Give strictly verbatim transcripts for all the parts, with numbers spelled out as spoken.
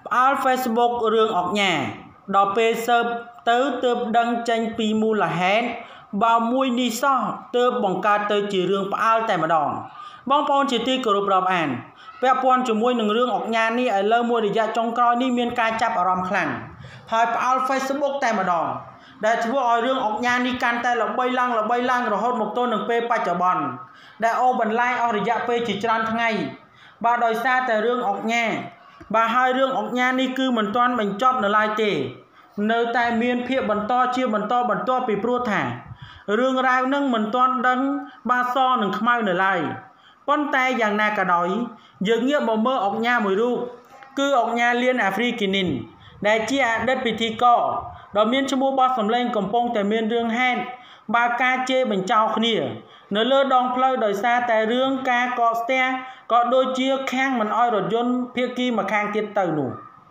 Al Facebook rương ọc nhà đò pê sơ tớ tớp đăng tranh pi mù là hén bao mùi ní so tớp bỏng ca tớ chỉ rương Al tại mà đòn bong pon chỉ ti cổ rụp rộp àn vẽ pon cho mùi nâng rương ọc nhà ní ở lơ mùi để dạ trong coi ní miên ca chắp ở rõm khẳng hỏi Al Facebook tại mà đòn để chú ở rương ọc nhà ní can tay là bay lăng là bay lăng rồi hốt một tôn nâng pê pa chở bòn để ô bần lai ô để dạ pê chỉ tràn tháng ngày bà đòi xa tại rương ọc nhà bà hai rương ọc nhà ní cư mình toán mình chóp nở lai tề nơi tại miền phía bần to chia bần to bần to bị pro thả rương rau nâng mình toán đấng ba so nâng khmai nở lai con tay dạng na cả đói dường nghĩa bộ mơ ọc nhà mùi ru cư ọc nhà liên Africanin đại chia đất bị thi cọ đó miền cho mua bó sầm lên cầm pong tại miền rương hen ba ca chê bình trao khnia nở lơ đong plei đời xa tại rương ca cọ ste có đôi chia khang mình oi rồi dân phía kia mà khang tiết tàu nụ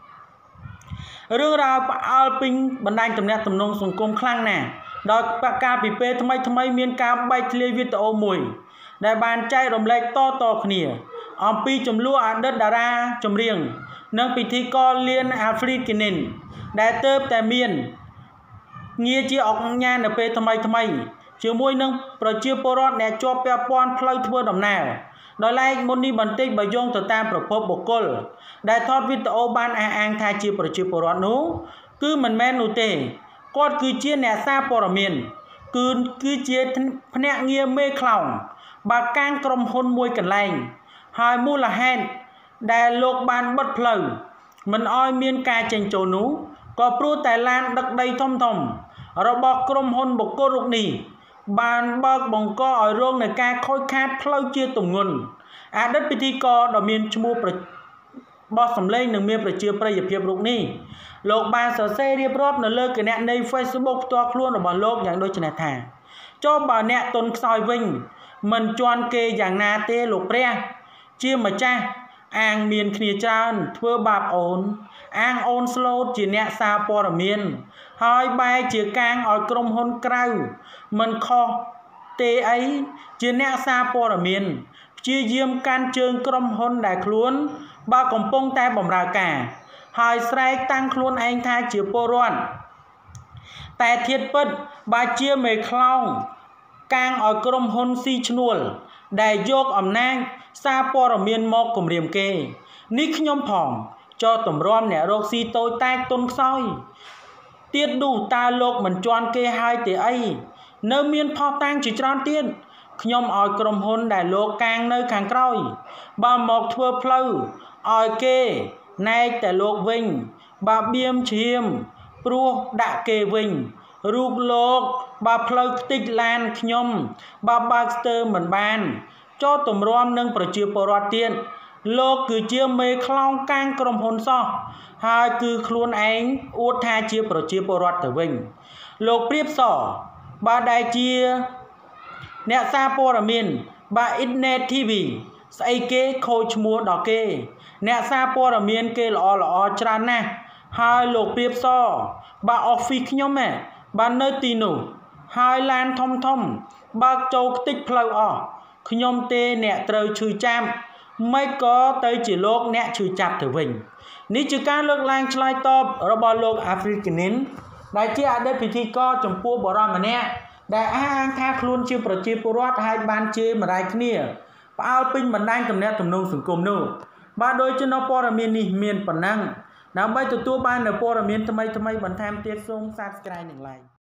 rương rau Alpin bần đanh tầm nét tầm nông sùng công khang nè đó ba ca bị pê thay thay miền ca bay thề việt ô mùi đại bàn chay rồng lệ to to khnia ông pi chấm lúa đất đà ra chấm riêng nâng bị thi co liên Africanin đại tớp tại miền nghĩa chia ọc nha nè pê thay thay chiều môi nâng rồi chia porot nè cho pe pon plei thưa đầm nào đó lại môn đi bản tích bài dông từ tamប្រភពបុគ្គលដែលថតវីដេអូបានអះអាងថាជាប្រជាពលរដ្ឋនោះគឺមិនមែននោះទេគាត់គឺជាអ្នកសារព័ត៌មានគឺគឺជាភ្នាក់ងារមេខ្លោងបើកាងក្រុមហ៊ុនមួយកន្លែងហើយមូលហេតុដែលលោកបានបិទផ្លូវមិនអោយមានការចេញចូលនោះក៏ព្រោះតែឡានដឹកដីធំធំរបស់ក្រុមហ៊ុនបុគ្គលរូបនេះបានបើកបង្កឲ្យរងនៃការខូចខាតផ្លូវជាទម្ងន់អតីតពិធីករដ៏មានឈ្មោះបោះសម្លេងនិងមានប្រជាប្រិយភាពរូបនេះលោកបានសរសេររៀបរាប់នៅលើគណនី Facebook ផ្ទាល់ខ្លួនរបស់លោកយ៉ាងដូចនេះថាចូលបើអ្នកទុនខ្សោយវិញមិនជន់គេយ៉ាងណាទេលោកព្រះជាម្ចាស់អាងមានគ្នាច្រើនធ្វើបាបអូនអាងអូនស្លូតជាអ្នកសារព័ត៌មានហើយបែរជាកាងឲ្យក្រុមហ៊ុនក្រៅមិនខុសទេអីជាអ្នកសារព័ត៌មានព្យាយាមកាន់ជើងក្រុមហ៊ុនដែលខ្លួនបើកំពុងតែបម្រើការហើយស្រែកតាំងខ្លួនឯងថាជាពលរដ្ឋតែធៀបពិតបើជាមេខ្លោងកាងឲ្យក្រុមហ៊ុនស៊ីឈ្នួលដែលយកអំណាចសារព័ត៌មានមកគំរាមគេនេះខ្ញុំផងចោទតម្រាំអ្នករកស៊ីតូចតែកទុនខ្សោយទៀតនោះតើលោកមិនជន់គេហើយទេអីនៅមានផុសតាំងជាច្រើនទៀតខ្ញុំឲ្យក្រុមហ៊ុនដែលលោកកាងនៅខាងក្រោយបើមកធ្វើផ្លូវឲ្យគេណែកតែលោកវិញបើបៀមឈាមព្រោះដាក់គេវិញរូបលោកបើផ្លូវខ្ទេចឡានខ្ញុំបើបើកស្ទើមិនបានចោទតម្រាំនឹងប្រជាពលរដ្ឋទៀតលោកគឺជាមេខ្លោងកាងក្រុមហ៊ុនសោះហើយគឺខ្លួនឯងអួតថាជាប្រជាពលរដ្ឋទៅវិញលោកព្រៀបសបើដែលជាអ្នកសារព័ត៌មានបើអ៊ីនធឺណិត ធី វី ស្អីគេខូចឈ្មោះដល់គេអ្នកសារព័ត៌មានគេល្អល្អច្រើនណាស់ហើយលោកព្រៀបសបើអอฟហ្វីសខ្ញុំហ៎បើនៅទីនោះហើយឡានធំធំបើកចូលខ្ទេចផ្លូវអស់ខ្ញុំទេអ្នកត្រូវឈឺចាប់មិនក៏ទៅជាលោកអ្នកឈឺចាប់ទៅវិញនេះជាការលើកឡើងឆ្លើយតបរបស់លោក Africanin ដែលជាអតីតពិធីករចំពោះបរិមម្នាក់ដែលអះអាងថាខ្លួនជាប្រជាពលរដ្ឋហើយបានជេរម្ដាយគ្នាផ្អើលពេញបណ្ដាញទំនាក់ទំនងសង្គមនោះបាទដោយចំណព័ត៌មាននេះមានប៉ុណ្ណឹងដើម្បីទទួលបាននូវព័ត៌មានថ្មីៗបន្ថែមទៀតសូម Subscribe និង Like